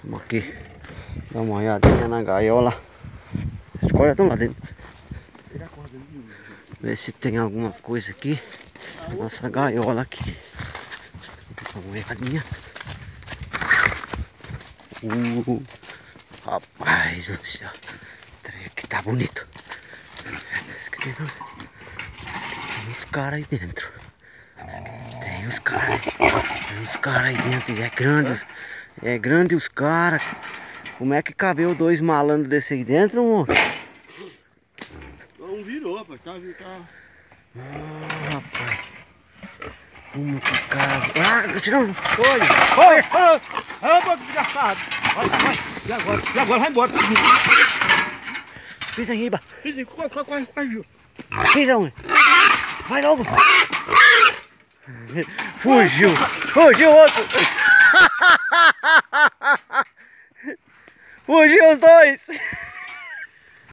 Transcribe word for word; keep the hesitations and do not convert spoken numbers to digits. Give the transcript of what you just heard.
Vamos aqui dar uma olhadinha na gaiola. As cordas estão lá dentro. Ver se tem alguma coisa aqui. Nossa gaiola aqui. Dá uma olhadinha. Uh, rapaz do céu. O trem aqui tá bonito. Parece que tem, tem uns caras aí dentro. Tem uns caras. Tem uns caras aí dentro. E é grande. É grande os caras. Como é que cabeu dois malandros desse aí dentro, amor? Um virou, rapaz. Tá, tá. Ah, rapaz. Como que cabe? Ah, tirando. Olha! Olha! Olha! Olha, desgraçado! Vai, vai! E agora? E agora? Vai embora! Pisa em riba. Corre, corre, corre, corre! Pisa, homem. Vai logo. Fugiu. Fugiu outro. Fugiu os dois.